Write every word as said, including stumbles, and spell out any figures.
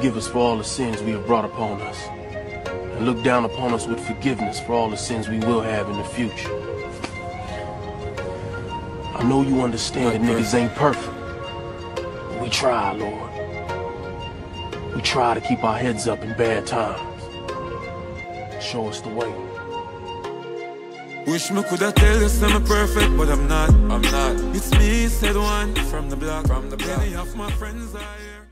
Forgive us for all the sins we have brought upon us, and look down upon us with forgiveness for all the sins we will have in the future. I know you understand that niggas ain't perfect, but we try, Lord. We try to keep our heads up in bad times. Show us the way. Wish me coulda tell you I'm perfect, but I'm not, I'm not. It's me, said one, from the block, from the block. Many of my friends are here.